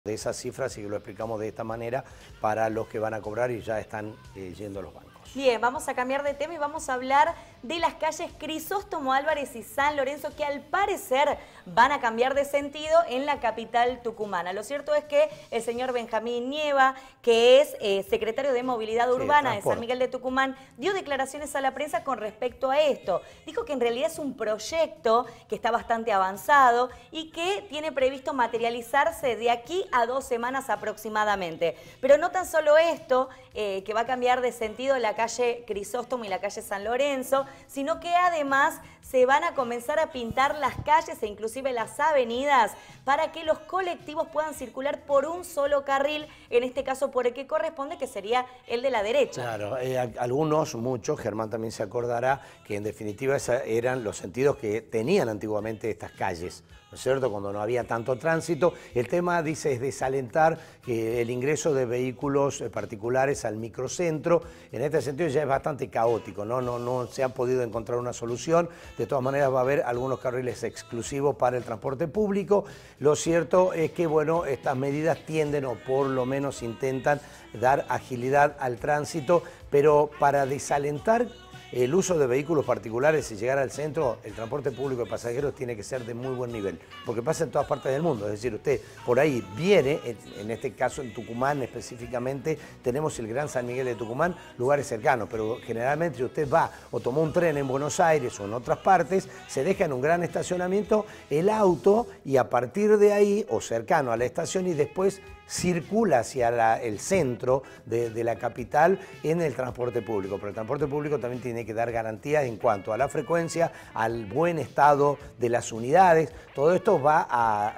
de esas cifras y lo explicamos de esta manera para los que van a cobrar y ya están yendo a los bancos. Bien, vamos a cambiar de tema y vamos a hablar de las calles Crisóstomo Álvarez y San Lorenzo, que al parecer van a cambiar de sentido en la capital tucumana. Lo cierto es que el señor Benjamín Nieva, que es secretario de Movilidad Urbana de San Miguel de Tucumán, dio declaraciones a la prensa con respecto a esto. Dijo que en realidad es un proyecto que está bastante avanzado y que tiene previsto materializarse de aquí a 2 semanas aproximadamente. Pero no tan solo esto, que va a cambiar de sentido la calle Crisóstomo y la calle San Lorenzo, sino que además se van a comenzar a pintar las calles e inclusive las avenidas para que los colectivos puedan circular por un solo carril, en este caso por el que corresponde, que sería el de la derecha. Claro, algunos, muchos, Germán también se acordará, que en definitiva esos eran los sentidos que tenían antiguamente estas calles, ¿no es cierto?, cuando no había tanto tránsito. El tema, dice, es desalentar el ingreso de vehículos particulares al microcentro. En este sentido ya es bastante caótico, no se ha podido encontrar una solución. De todas maneras va a haber algunos carriles exclusivos para el transporte público. Lo cierto es que, bueno, estas medidas tienden, o por lo menos intentan, dar agilidad al tránsito, pero para desalentar el uso de vehículos particulares y llegar al centro, el transporte público de pasajeros tiene que ser de muy buen nivel, porque pasa en todas partes del mundo. Es decir, usted por ahí viene, en este caso en Tucumán específicamente, tenemos el Gran San Miguel de Tucumán, lugares cercanos, pero generalmente si usted va o tomó un tren en Buenos Aires o en otras partes, se deja en un gran estacionamiento el auto y a partir de ahí, o cercano a la estación, y después circula hacia el centro de la capital en el transporte público. Pero el transporte público también tiene que dar garantías en cuanto a la frecuencia, al buen estado de las unidades. Todo esto va a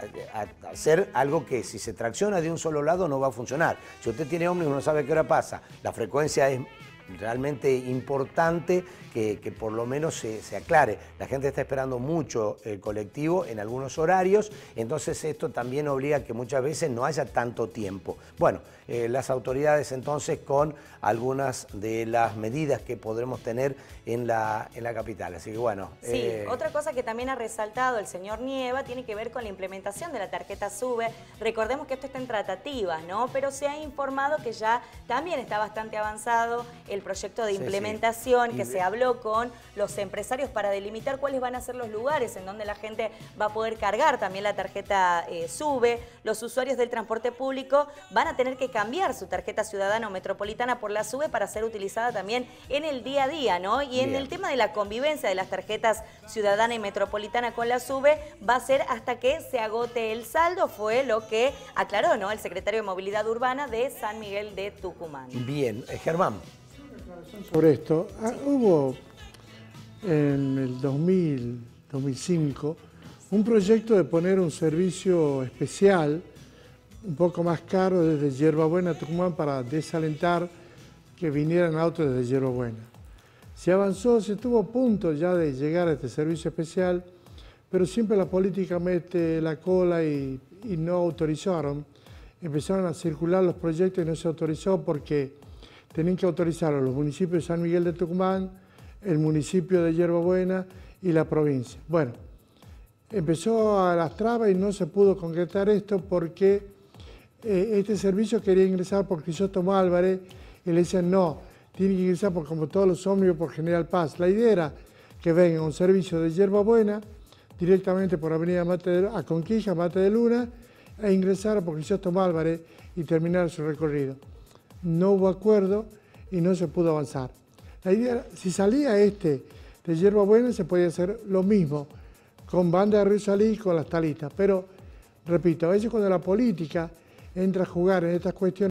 ser algo que, si se tracciona de un solo lado, no va a funcionar. Si usted tiene ómnibus y no sabe a qué hora pasa, la frecuencia es realmente importante que por lo menos se aclare. La gente está esperando mucho el colectivo en algunos horarios, entonces esto también obliga a que muchas veces no haya tanto tiempo. Bueno, las autoridades entonces con algunas de las medidas que podremos tener en la capital. Así que bueno. Sí, otra cosa que también ha resaltado el señor Nieva tiene que ver con la implementación de la tarjeta SUBE. Recordemos que esto está en tratativas, ¿no? Pero se ha informado que ya también está bastante avanzado el proyecto de implementación, que se habló con los empresarios para delimitar cuáles van a ser los lugares en donde la gente va a poder cargar también la tarjeta SUBE. Los usuarios del transporte público van a tener que cambiar su tarjeta ciudadana o metropolitana por la SUBE para ser utilizada también en el día a día, ¿no? Y en el tema de la convivencia de las tarjetas ciudadana y metropolitana con la SUBE va a ser hasta que se agote el saldo, fue lo que aclaró, ¿no?, el secretario de Movilidad Urbana de San Miguel de Tucumán. Bien, Germán. Sobre esto, hubo en el 2005 un proyecto de poner un servicio especial, un poco más caro, desde Yerbabuena a Tucumán para desalentar que vinieran autos desde Yerbabuena. Se avanzó, se estuvo a punto ya de llegar a este servicio especial, pero siempre la política mete la cola y no autorizaron. Empezaron a circular los proyectos y no se autorizó porque tenían que autorizarlo los municipios de San Miguel de Tucumán, el municipio de Yerbabuena y la provincia. Bueno, empezó a las trabas y no se pudo concretar esto porque este servicio quería ingresar por Crisóstomo Álvarez y le decían no, tiene que ingresar por, como todos los ómnibus, por General Paz. La idea era que venga un servicio de Yerbabuena directamente por Avenida Conquija, Mate de Luna, e ingresar por Crisóstomo Álvarez y terminar su recorrido. No hubo acuerdo y no se pudo avanzar. La idea, si salía de Yerbabuena, se podía hacer lo mismo con Banda de Río Salí y con las talitas. Pero, repito, a veces cuando la política entra a jugar en estas cuestiones,